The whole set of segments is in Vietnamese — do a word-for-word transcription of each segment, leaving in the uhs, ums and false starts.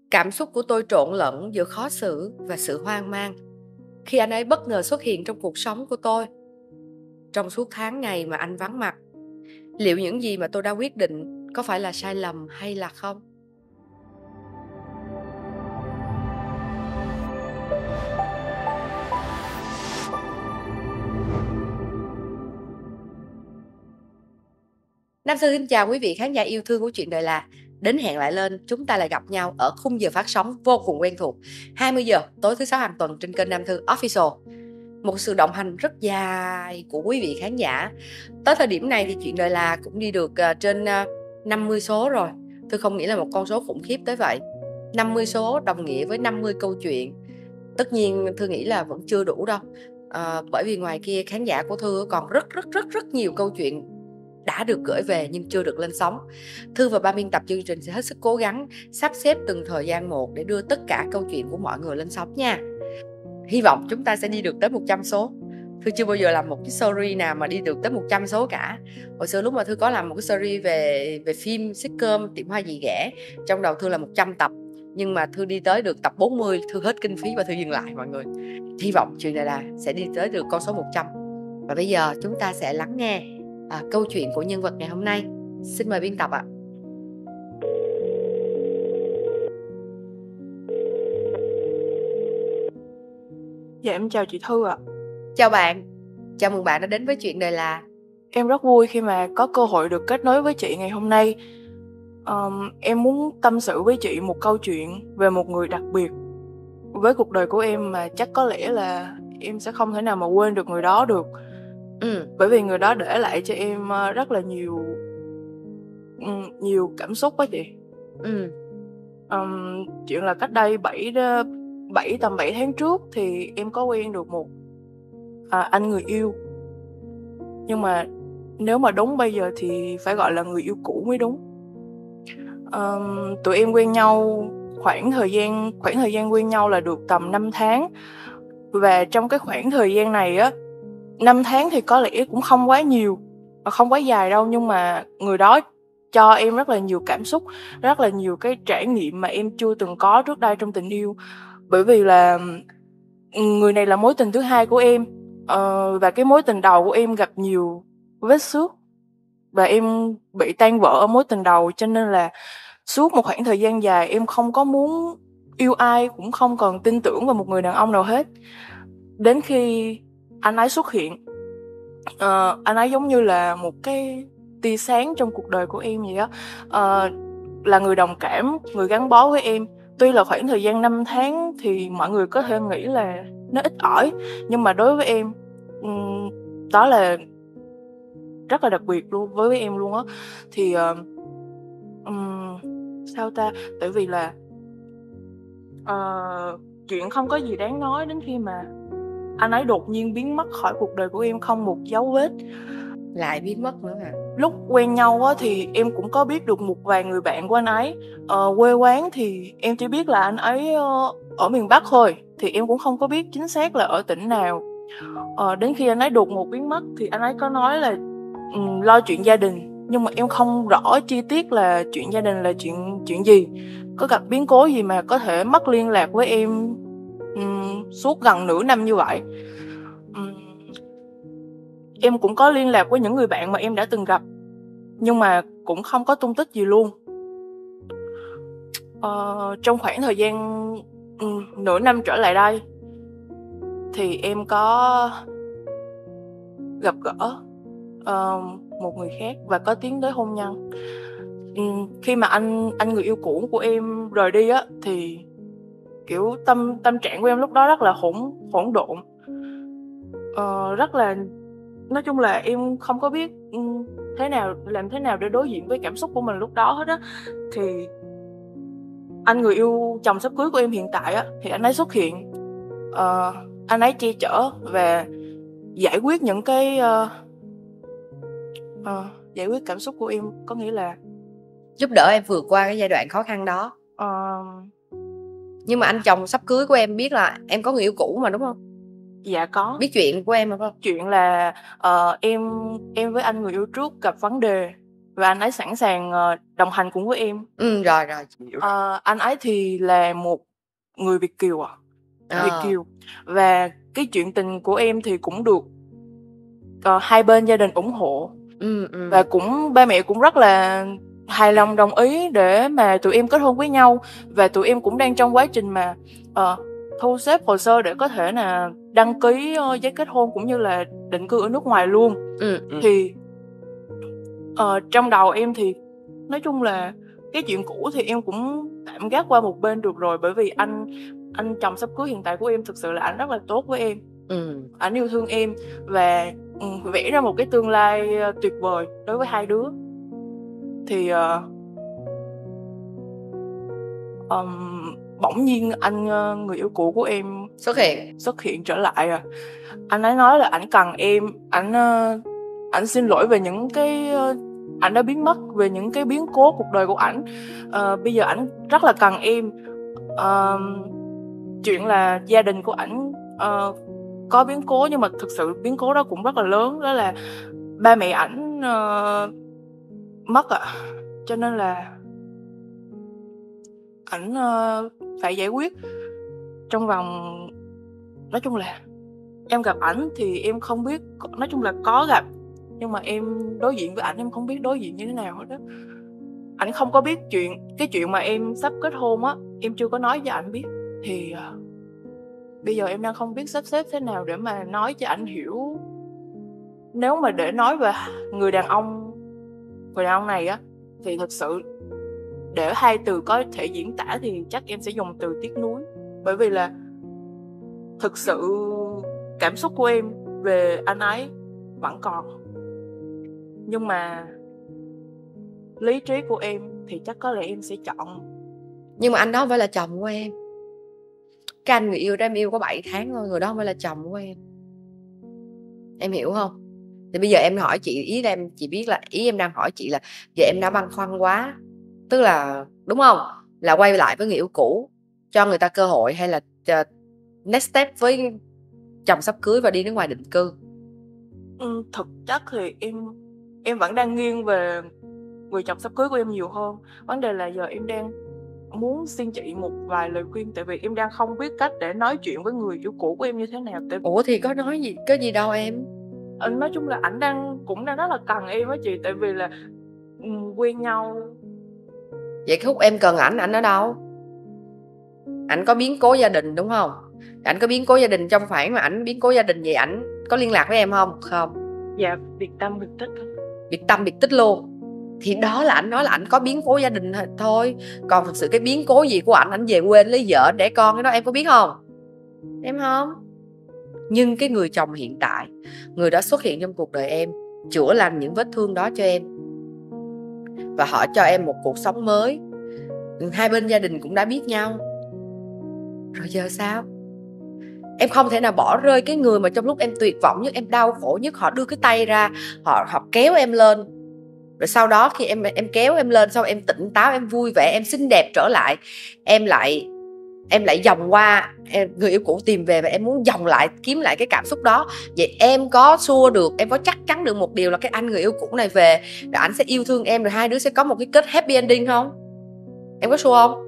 Cảm xúc của tôi trộn lẫn giữa khó xử và sự hoang mang khi anh ấy bất ngờ xuất hiện trong cuộc sống của tôi. Trong suốt tháng ngày mà anh vắng mặt, liệu những gì mà tôi đã quyết định có phải là sai lầm hay là không? Nam Sư xin chào quý vị khán giả yêu thương của Chuyện Đời Là. Đến hẹn lại lên, chúng ta lại gặp nhau ở khung giờ phát sóng vô cùng quen thuộc, hai mươi giờ tối thứ sáu hàng tuần trên kênh Nam Thư Official. Một sự đồng hành rất dài của quý vị khán giả. Tới thời điểm này thì Chuyện Đời Là cũng đi được trên năm mươi số rồi. Thư không nghĩ là một con số khủng khiếp tới vậy. năm mươi số đồng nghĩa với năm mươi câu chuyện. Tất nhiên Thư nghĩ là vẫn chưa đủ đâu. À, bởi vì ngoài kia khán giả của Thư còn rất rất rất rất nhiều câu chuyện đã được gửi về nhưng chưa được lên sóng. Thư và ban biên tập chương trình sẽ hết sức cố gắng sắp xếp từng thời gian một để đưa tất cả câu chuyện của mọi người lên sóng nha. Hy vọng chúng ta sẽ đi được tới một trăm số. Thư chưa bao giờ làm một cái series nào mà đi được tới một trăm số cả. Hồi xưa lúc mà Thư có làm một cái series về về phim sitcom Tiệm Hoa Dì Ghẻ, trong đầu Thư là một trăm tập, nhưng mà Thư đi tới được tập bốn mươi, Thư hết kinh phí và Thư dừng lại mọi người. Hy vọng Chuyện Đời Là sẽ đi tới được con số một trăm. Và bây giờ chúng ta sẽ lắng nghe à, câu chuyện của nhân vật ngày hôm nay. Xin mời biên tập ạ. Dạ em chào chị Thư ạ. Chào bạn, chào mừng bạn đã đến với Chuyện Đời Là. Em rất vui khi mà có cơ hội được kết nối với chị ngày hôm nay. um, Em muốn tâm sự với chị một câu chuyện về một người đặc biệt với cuộc đời của em mà chắc có lẽ là em sẽ không thể nào mà quên được người đó được. ừ. Bởi vì người đó để lại cho em rất là nhiều Nhiều cảm xúc đó chị. ừ. um, Chuyện là cách đây bảy bảy tầm bảy tháng trước thì em có quen được một à, anh người yêu. Nhưng mà nếu mà đúng bây giờ thì phải gọi là người yêu cũ mới đúng. um, Tụi em quen nhau khoảng thời gian Khoảng thời gian quen nhau là được tầm năm tháng. Và trong cái khoảng thời gian này á, năm tháng thì có lẽ cũng không quá nhiều, không quá dài đâu, nhưng mà người đó cho em rất là nhiều cảm xúc, rất là nhiều cái trải nghiệm mà em chưa từng có trước đây trong tình yêu. Bởi vì là người này là mối tình thứ hai của em, ờ, và cái mối tình đầu của em gặp nhiều vết xước và em bị tan vỡ ở mối tình đầu, cho nên là suốt một khoảng thời gian dài em không có muốn yêu ai, cũng không còn tin tưởng vào một người đàn ông nào hết. Đến khi anh ấy xuất hiện, uh, anh ấy giống như là một cái tia sáng trong cuộc đời của em vậy đó. Uh, là người đồng cảm, người gắn bó với em. Tuy là khoảng thời gian năm tháng thì mọi người có thể nghĩ là nó ít ỏi, nhưng mà đối với em um, đó là rất là đặc biệt luôn với em luôn á. Thì uh, um, sao ta, tại vì là uh, chuyện không có gì đáng nói đến khi mà anh ấy đột nhiên biến mất khỏi cuộc đời của em không một dấu vết. Lại biến mất nữa hả? Lúc quen nhau á, thì em cũng có biết được một vài người bạn của anh ấy. ờ, Quê quán thì em chỉ biết là anh ấy uh, ở miền Bắc thôi, thì em cũng không có biết chính xác là ở tỉnh nào. ờ, Đến khi anh ấy đột ngột biến mất thì anh ấy có nói là um, lo chuyện gia đình. Nhưng mà em không rõ chi tiết là chuyện gia đình là chuyện chuyện gì, có gặp biến cố gì mà có thể mất liên lạc với em um, suốt gần nửa năm như vậy. um, Em cũng có liên lạc với những người bạn mà em đã từng gặp, nhưng mà cũng không có tung tích gì luôn. ờ, Trong khoảng thời gian um, nửa năm trở lại đây thì em có gặp gỡ uh, một người khác và có tiến tới hôn nhân. um, Khi mà anh anh người yêu cũ của em rời đi á, thì kiểu tâm tâm trạng của em lúc đó rất là hỗn hỗn độn. uh, Rất là Nói chung là em không có biết thế nào làm thế nào để đối diện với cảm xúc của mình lúc đó hết á. Thì anh người yêu chồng sắp cưới của em hiện tại á, thì anh ấy xuất hiện. uh, Anh ấy che chở và giải quyết những cái uh, uh, giải quyết cảm xúc của em, có nghĩa là Giúp đỡ em vượt qua cái giai đoạn khó khăn đó. uh, Nhưng mà anh chồng sắp cưới của em biết là em có người yêu cũ mà đúng không? Dạ có. Biết chuyện của em không? Chuyện là uh, em em với anh người yêu trước gặp vấn đề và anh ấy sẵn sàng uh, đồng hành cùng với em. Ừ, rồi rồi. Uh, anh ấy thì là một người Việt kiều à, à. Việt kiều, và cái chuyện tình của em thì cũng được uh, hai bên gia đình ủng hộ. Ừ, ừ. Và cũng ba mẹ cũng rất là hài lòng đồng ý để mà tụi em kết hôn với nhau. Và tụi em cũng đang trong quá trình mà uh, thu xếp hồ sơ để có thể là đăng ký uh, giấy kết hôn cũng như là định cư ở nước ngoài luôn. Ừ, ừ. Thì uh, trong đầu em thì nói chung là cái chuyện cũ thì em cũng tạm gác qua một bên được rồi, bởi vì anh anh chồng sắp cưới hiện tại của em thực sự là anh rất là tốt với em. Ừ. Anh yêu thương em và um, vẽ ra một cái tương lai uh, tuyệt vời đối với hai đứa. Thì uh, um, bỗng nhiên anh uh, người yêu cũ của em xuất hiện xuất hiện trở lại. À, anh ấy nói là ảnh cần em, ảnh uh, ảnh xin lỗi về những cái uh, ảnh đã biến mất, về những cái biến cố cuộc đời của ảnh. Uh, bây giờ ảnh rất là cần em. Uh, chuyện là gia đình của ảnh uh, có biến cố, nhưng mà thực sự biến cố đó cũng rất là lớn, đó là ba mẹ ảnh uh, mất ạ. À. Cho nên là ảnh uh, phải giải quyết trong vòng, nói chung là em gặp ảnh thì em không biết, nói chung là có gặp, nhưng mà em đối diện với ảnh em không biết đối diện như thế nào hết đó. Ảnh không có biết chuyện cái chuyện mà em sắp kết hôn á, em chưa có nói cho ảnh biết. Thì uh, bây giờ em đang không biết sắp xếp thế nào để mà nói cho ảnh hiểu. Nếu mà để nói về người đàn ông người đàn ông này á, thì thật sự để hai từ có thể diễn tả thì chắc em sẽ dùng từ tiếc nuối. Bởi vì là thực sự cảm xúc của em về anh ấy vẫn còn, nhưng mà lý trí của em thì chắc có lẽ em sẽ chọn. Nhưng mà anh đó không phải là chồng của em. Cái anh người yêu đó em yêu có bảy tháng thôi, người đó không phải là chồng của em. Em hiểu không? Thì bây giờ em hỏi chị, ý em chị biết là ý em đang hỏi chị là giờ em đã băn khoăn quá, tức là đúng không, là quay lại với người yêu cũ cho người ta cơ hội, hay là uh, next step với chồng sắp cưới và đi nước ngoài định cư? Ừ, thực chất thì em em vẫn đang nghiêng về người chồng sắp cưới của em nhiều hơn. Vấn đề là giờ em đang muốn xin chị một vài lời khuyên, tại vì em đang không biết cách để nói chuyện với người yêu cũ của em như thế nào. Tại... Ủa thì có nói gì, có gì đâu em. Ừ, nói chung là ảnh đang cũng đang rất là cần em á chị, tại vì là um, quen nhau. Vậy cái khúc em cần ảnh, ảnh ở đâu? Ảnh có biến cố gia đình đúng không? Ảnh có biến cố gia đình trong khoảng mà ảnh biến cố gia đình vậy, ảnh có liên lạc với em không? Không. Dạ, biệt tâm biệt tích. Biệt tâm biệt tích luôn. Thì đó là ảnh nói là ảnh có biến cố gia đình thôi. Còn thực sự cái biến cố gì của ảnh, ảnh về quê lấy vợ đẻ con, cái đó em có biết không? Em không. Nhưng cái người chồng hiện tại, người đã xuất hiện trong cuộc đời em, chữa lành những vết thương đó cho em, và họ cho em một cuộc sống mới. Hai bên gia đình cũng đã biết nhau. Rồi giờ sao? Em không thể nào bỏ rơi cái người mà trong lúc em tuyệt vọng nhất, em đau khổ nhất, họ đưa cái tay ra, họ, họ kéo em lên. Rồi sau đó khi em em kéo em lên, sau em tỉnh táo, em vui vẻ, em xinh đẹp trở lại, em lại em lại vòng qua em, người yêu cũ tìm về, và em muốn vòng lại kiếm lại cái cảm xúc đó. Vậy em có xua được, em có chắc chắn được một điều là cái anh người yêu cũ này về rồi anh sẽ yêu thương em, rồi hai đứa sẽ có một cái kết happy ending không? Em có xua không?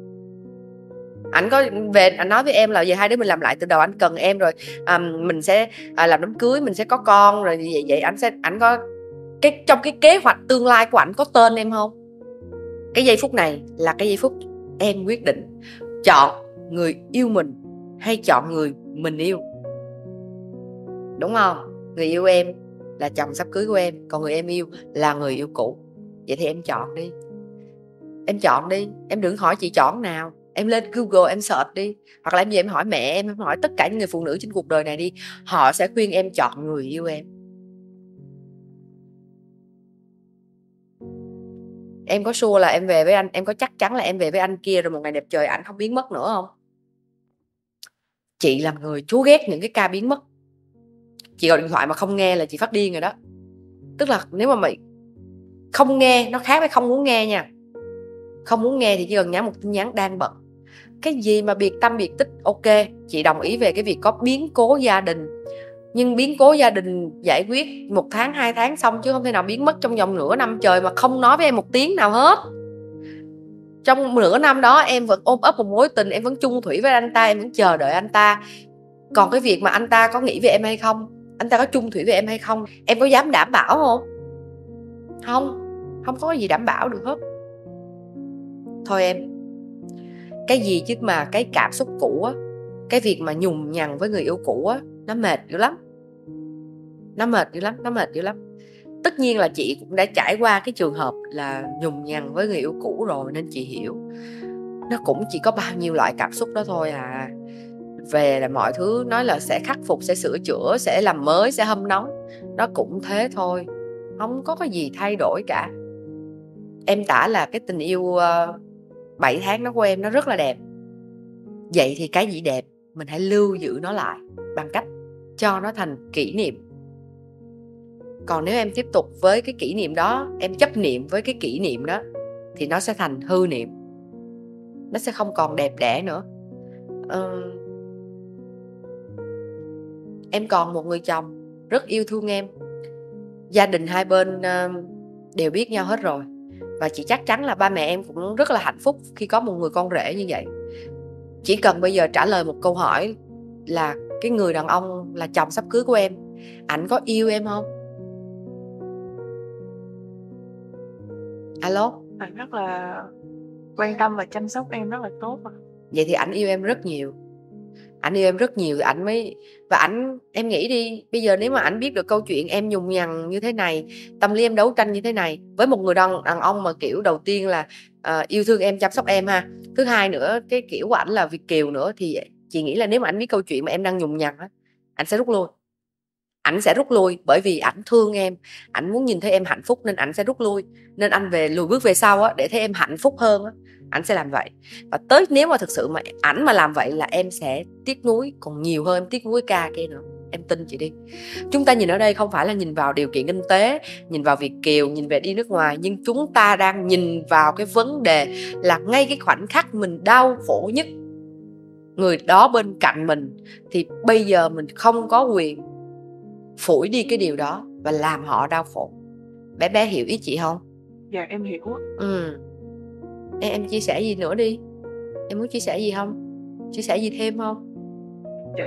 Anh có về anh nói với em là về hai đứa mình làm lại từ đầu, anh cần em rồi, à, mình sẽ à, làm đám cưới, mình sẽ có con rồi vậy vậy anh sẽ anh có cái trong cái kế hoạch tương lai của ảnh có tên em không? Cái giây phút này là cái giây phút em quyết định chọn người yêu mình hay chọn người mình yêu, đúng không? Người yêu em là chồng sắp cưới của em, còn người em yêu là người yêu cũ. Vậy thì em chọn đi. Em chọn đi, em đừng hỏi chị chọn nào. Em lên Google em search đi, hoặc là em về em hỏi mẹ em, em hỏi tất cả những người phụ nữ trên cuộc đời này đi, họ sẽ khuyên em chọn người yêu em. Em có sure là em về với anh, em có chắc chắn là em về với anh kia rồi một ngày đẹp trời ảnh không biến mất nữa không? Chị là người chú ghét những cái ca biến mất. Chị gọi điện thoại mà không nghe là chị phát điên rồi đó. Tức là nếu mà mày không nghe, nó khác với không muốn nghe nha. Không muốn nghe thì chỉ cần nhắn một tin nhắn đang bận. Cái gì mà biệt tâm biệt tích, ok, chị đồng ý về cái việc có biến cố gia đình, Nhưng biến cố gia đình giải quyết một tháng hai tháng xong, chứ không thể nào biến mất trong vòng nửa năm trời mà không nói với em một tiếng nào hết. Trong nửa năm đó em vẫn ôm ấp một mối tình, em vẫn chung thủy với anh ta, em vẫn chờ đợi anh ta. Còn cái việc mà anh ta có nghĩ về em hay không, anh ta có chung thủy với em hay không, em có dám đảm bảo không? Không, không có gì đảm bảo được hết. Thôi em, cái gì chứ mà cái cảm xúc cũ á, cái việc mà nhùng nhằng với người yêu cũ á, nó mệt dữ lắm. Nó mệt dữ lắm, nó mệt dữ lắm. Tất nhiên là chị cũng đã trải qua cái trường hợp là nhùng nhằng với người yêu cũ rồi, nên chị hiểu. Nó cũng chỉ có bao nhiêu loại cảm xúc đó thôi à. Về là mọi thứ nói là sẽ khắc phục, sẽ sửa chữa, sẽ làm mới, sẽ hâm nóng. Nó cũng thế thôi, không có cái gì thay đổi cả. Em tả là cái tình yêu uh, bảy tháng đó của em nó rất là đẹp. Vậy thì cái gì đẹp mình hãy lưu giữ nó lại bằng cách cho nó thành kỷ niệm. Còn nếu em tiếp tục với cái kỷ niệm đó, em chấp niệm với cái kỷ niệm đó, thì nó sẽ thành hư niệm. Nó sẽ không còn đẹp đẽ nữa. uh, Em còn một người chồng rất yêu thương em. Gia đình hai bên uh, đều biết nhau hết rồi. Và chị chắc chắn là ba mẹ em cũng rất là hạnh phúc khi có một người con rể như vậy. Chỉ cần bây giờ trả lời một câu hỏi là cái người đàn ông là chồng sắp cưới của em, ảnh có yêu em không? Alo? Ảnh rất là quan tâm và chăm sóc em rất là tốt à. Vậy thì ảnh yêu em rất nhiều. Ảnh yêu em rất nhiều thì ảnh mới. Và ảnh, em nghĩ đi, bây giờ nếu mà ảnh biết được câu chuyện em nhùng nhằng như thế này, tâm lý em đấu tranh như thế này với một người đàn, đàn ông mà kiểu đầu tiên là uh, yêu thương em, chăm sóc em ha. Thứ hai nữa, cái kiểu của ảnh là Việt kiều nữa, thì chị nghĩ là nếu mà ảnh biết câu chuyện mà em đang nhùng nhằng á, ảnh sẽ rút lui. Ảnh sẽ rút lui bởi vì ảnh thương em, ảnh muốn nhìn thấy em hạnh phúc nên ảnh sẽ rút lui. Nên anh về lùi bước về sau á, để thấy em hạnh phúc hơn á, ảnh sẽ làm vậy. Và tới nếu mà thực sự mà ảnh mà làm vậy là em sẽ tiếc nuối còn nhiều hơn, em tiếc nuối ca kia nữa. Em tin chị đi. Chúng ta nhìn ở đây không phải là nhìn vào điều kiện kinh tế, nhìn vào Việt kiều, nhìn về đi nước ngoài, nhưng chúng ta đang nhìn vào cái vấn đề là ngay cái khoảnh khắc mình đau khổ nhất, người đó bên cạnh mình, thì bây giờ mình không có quyền phủi đi cái điều đó và làm họ đau khổ. Bé bé hiểu ý chị không? Dạ em hiểu. Ừ. Em, em chia sẻ gì nữa đi. Em muốn chia sẻ gì không? Chia sẻ gì thêm không? Dạ.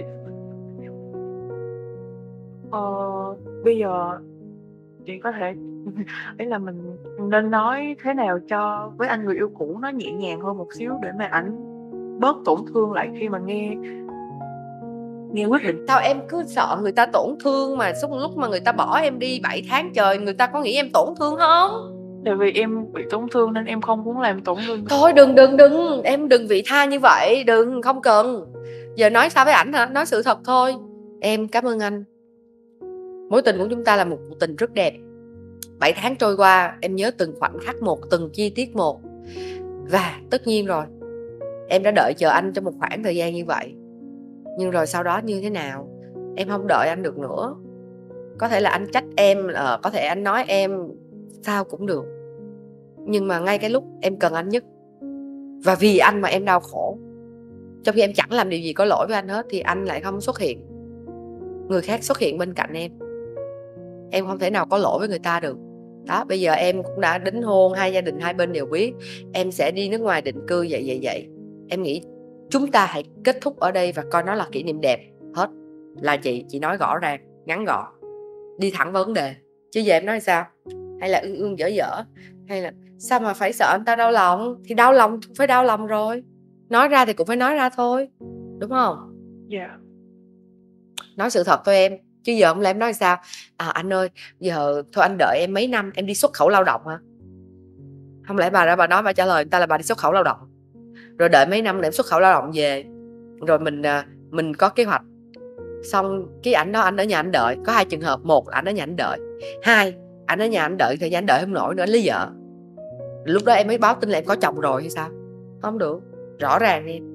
Ờ, bây giờ chị có thể ý là mình nên nói thế nào cho với anh người yêu cũ nó nhẹ nhàng hơn một xíu để mà ảnh bớt tổn thương lại khi mà nghe nghe quyết định. Sao em cứ sợ người ta tổn thương mà suốt lúc mà người ta bỏ em đi bảy tháng trời, người ta có nghĩ em tổn thương không? Tại vì em bị tổn thương nên em không muốn làm tổn thương. Thôi đừng đừng đừng, em đừng vị tha như vậy, đừng, không cần. Giờ nói sao với ảnh hả? Nói sự thật thôi. Em cảm ơn anh. Mối tình của chúng ta là một cuộc tình rất đẹp. Bảy tháng trôi qua, em nhớ từng khoảnh khắc một, từng chi tiết một. Và tất nhiên rồi, em đã đợi chờ anh trong một khoảng thời gian như vậy. Nhưng rồi sau đó như thế nào? Em không đợi anh được nữa. Có thể là anh trách em, có thể anh nói em sao cũng được. Nhưng mà ngay cái lúc em cần anh nhất, và vì anh mà em đau khổ, trong khi em chẳng làm điều gì có lỗi với anh hết, thì anh lại không xuất hiện. Người khác xuất hiện bên cạnh em. Em không thể nào có lỗi với người ta được. Đó, bây giờ em cũng đã đính hôn, hai gia đình hai bên đều biết em sẽ đi nước ngoài định cư vậy vậy vậy. Em nghĩ chúng ta hãy kết thúc ở đây và coi nó là kỷ niệm đẹp hết. Là chị, chị nói rõ ràng, ngắn gọn, đi thẳng vào vấn đề. Chứ giờ em nói sao? Hay là ương ương dở dở, hay là sao mà phải sợ anh ta đau lòng? Thì đau lòng phải đau lòng rồi. Nói ra thì cũng phải nói ra thôi. Đúng không? Dạ. Yeah. Nói sự thật thôi em. Chứ giờ không lẽ em nói sao? À anh ơi, giờ thôi anh đợi em mấy năm em đi xuất khẩu lao động hả? Không lẽ bà ra bà nói bà trả lời người ta là bà đi xuất khẩu lao động, rồi đợi mấy năm để em xuất khẩu lao động về, rồi mình mình có kế hoạch. Xong cái ảnh đó anh ở nhà anh đợi. Có hai trường hợp. Một là ảnh ở nhà anh đợi. Hai, ảnh ở nhà anh đợi thời gian anh đợi không nổi nữa, anh lấy vợ. Lúc đó em mới báo tin là em có chồng rồi hay sao? Không được. Rõ ràng em,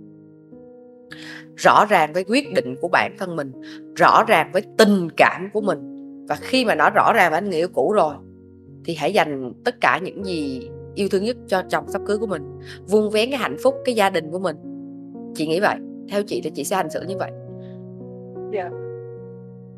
rõ ràng với quyết định của bản thân mình, rõ ràng với tình cảm của mình. Và khi mà nó rõ ràng với anh người yêu cũ rồi, thì hãy dành tất cả những gì yêu thương nhất cho chồng sắp cưới của mình. Vun vén cái hạnh phúc, cái gia đình của mình. Chị nghĩ vậy. Theo chị thì chị sẽ hành xử như vậy. Dạ.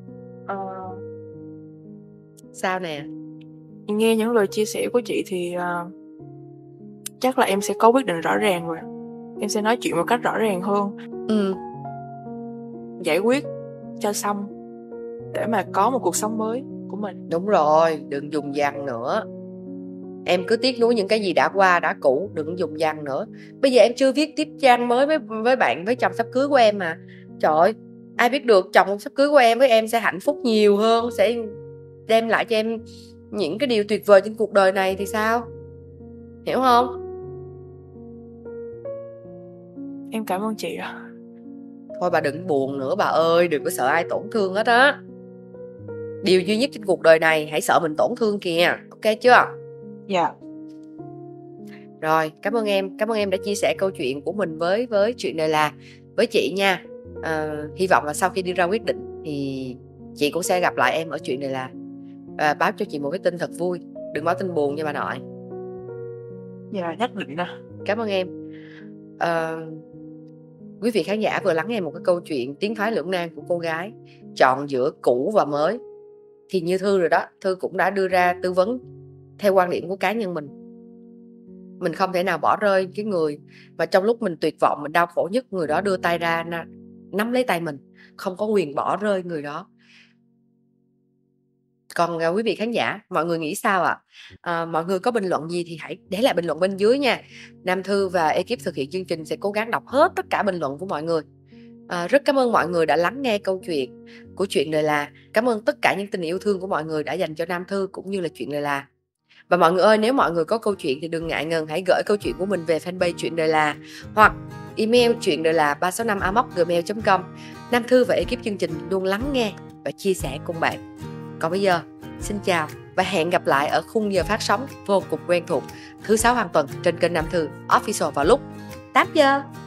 Sao nè? Nghe những lời chia sẻ của chị thì uh, chắc là em sẽ có quyết định rõ ràng rồi. Em sẽ nói chuyện một cách rõ ràng hơn. Ừ. Giải quyết cho xong để mà có một cuộc sống mới của mình. Đúng rồi, đừng dùng dằng nữa. Em cứ tiếc nuối những cái gì đã qua, đã cũ, đừng dùng dằng nữa. Bây giờ em chưa viết tiếp trang mới với với bạn, với chồng sắp cưới của em mà. Trời ơi, ai biết được chồng sắp cưới của em với em sẽ hạnh phúc nhiều hơn, sẽ đem lại cho em những cái điều tuyệt vời trên cuộc đời này thì sao? Hiểu không? Em cảm ơn chị ạ. Thôi bà đừng buồn nữa bà ơi, đừng có sợ ai tổn thương hết á. Điều duy nhất trên cuộc đời này hãy sợ mình tổn thương kìa, ok chưa? Dạ. Rồi, cảm ơn em, cảm ơn em đã chia sẻ câu chuyện của mình với với chuyện này là với chị nha. À, hy vọng là sau khi đi ra quyết định thì chị cũng sẽ gặp lại em ở chuyện này là à, báo cho chị một cái tin thật vui, đừng báo tin buồn nha bà nội. Dạ, nhất định nè. Cảm ơn em. À, quý vị khán giả vừa lắng nghe một cái câu chuyện tiến thoái lưỡng nan của cô gái chọn giữa cũ và mới. Thì như Thư rồi đó, Thư cũng đã đưa ra tư vấn theo quan điểm của cá nhân mình. Mình không thể nào bỏ rơi cái người mà trong lúc mình tuyệt vọng, mình đau khổ nhất, người đó đưa tay ra nắm lấy tay mình. Không có quyền bỏ rơi người đó. Còn quý vị khán giả, mọi người nghĩ sao ạ? À? À, mọi người có bình luận gì thì hãy để lại bình luận bên dưới nha. Nam Thư và ekip thực hiện chương trình sẽ cố gắng đọc hết tất cả bình luận của mọi người. À, rất cảm ơn mọi người đã lắng nghe câu chuyện của Chuyện Đời Là. Cảm ơn tất cả những tình yêu thương của mọi người đã dành cho Nam Thư cũng như là Chuyện Đời Là. Và mọi người ơi, nếu mọi người có câu chuyện thì đừng ngại ngần, hãy gửi câu chuyện của mình về fanpage Chuyện Đời Là hoặc email chuyện đời là ba sáu năm a m o c gmail chấm com. Nam Thư và ekip chương trình luôn lắng nghe và chia sẻ cùng bạn. Còn bây giờ, xin chào và hẹn gặp lại ở khung giờ phát sóng vô cùng quen thuộc thứ sáu hàng tuần trên kênh Nam Thư Official vào lúc tám giờ.